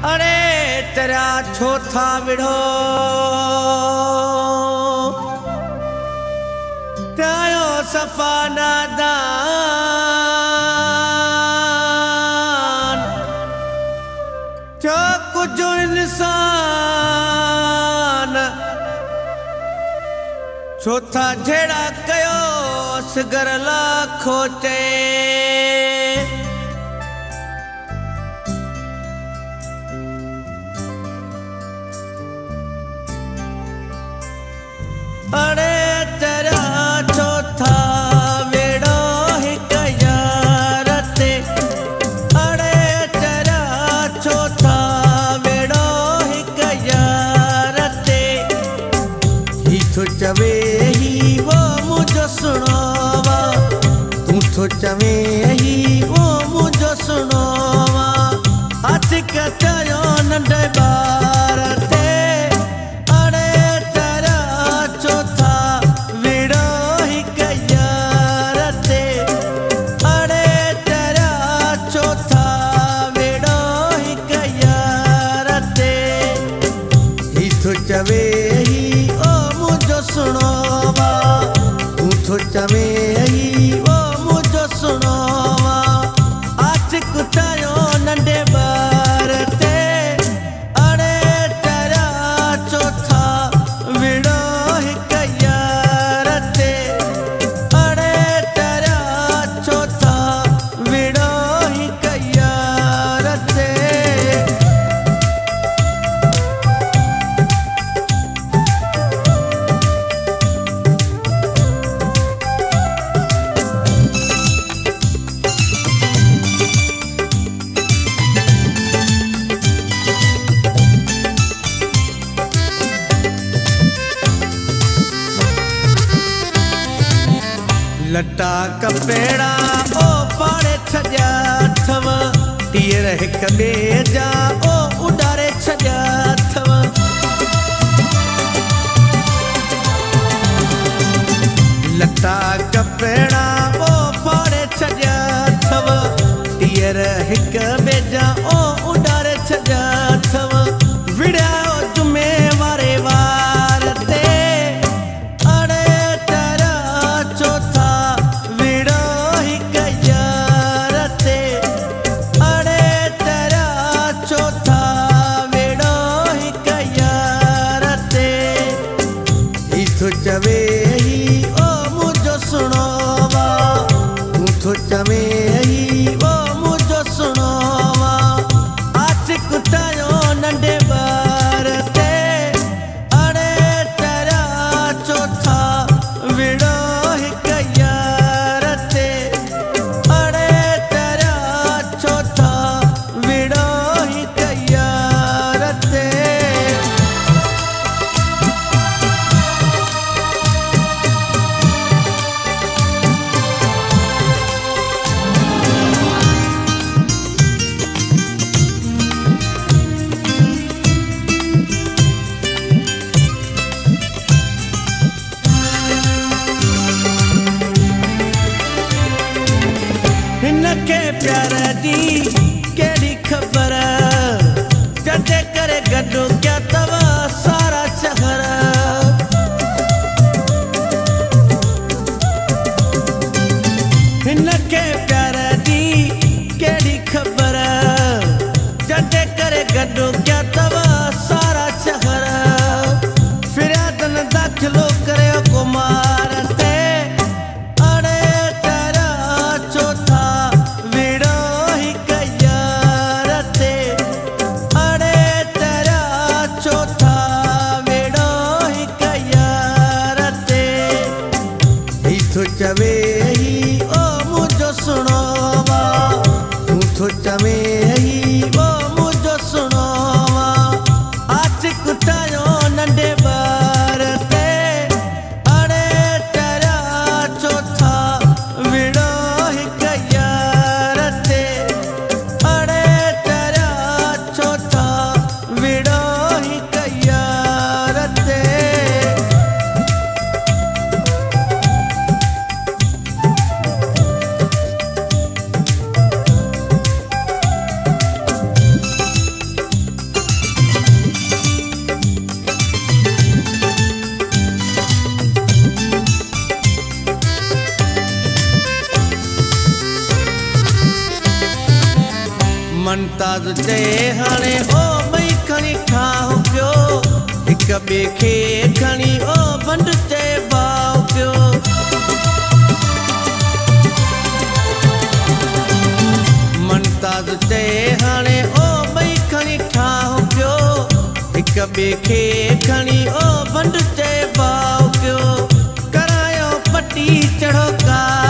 अरे तेरा छोथा विढ़ो त्यायो सफा नादान जो कुछ इंसान छोथा झेड़ा कयो सिगर लाखो चे अरे तेरा चौथा वेड़ो हिक यार ते अरे तेरा चौथा वेड़ो हिक यार ते ही तो चवे ही वो मुझे सुनावा तू तो चवे ही वो मुझे सुनावा आज कचायो नंदे बार ते चवे ही ओ मुझो सुनोवा तू तो चवे ही ओ मुझो सुनोवा आज कुतायो नंदे बार ते अरे तेरा चौथा विड़ो हिक यार ते अरे तेरा चौथा विड़ो हिक यार ते लटा कपेड़ा ओ पाड़े छजा थव टीर हिक बेजा ओ उडारे छजा थव लटा कपेड़ा ओ पाड़े छजा थव टीर हिक बेजा ओ उडारे छजा थव विड़ा जुमे वारे वार ते चवे ही ओ मुझो सुनोवा तू तो चवे ही ओ मुझो सुनोवा आज कुतायो नंदे बार ते अरे तेरा चौथा विड़ो हिक यार ते अरे तेरा चौथा विड़ो हिक यार ते इनके प्यार दी केड़ी खबर जदे करे गड्डू क्या तवा सारा शहर इनके प्यार दी केड़ी खबर जदे करे गड्डू क्या तवा सारा शहर फिरादन दाखिलो करे कुमार ते चवे ही ओ मुझो सुनोवा तू तो चवे ही ओ मुझो सुनोवा आज कुतायो नंदे बार ते अरे तेरा चौथा विड़ो हिक यार ते अरे तेरा चौथा विड़ो हिक यार ते मनताज चए हाणे ओ मई खणी ठाहो पियो हिक ॿिए खे खणी ओ बंड चए भाव पियो मनताज चए हाणे ओ मई खणी ठाहो पियो हिक ॿिए खे खणी ओ बंड चए भाव पियो करायो पटी चढ़ो का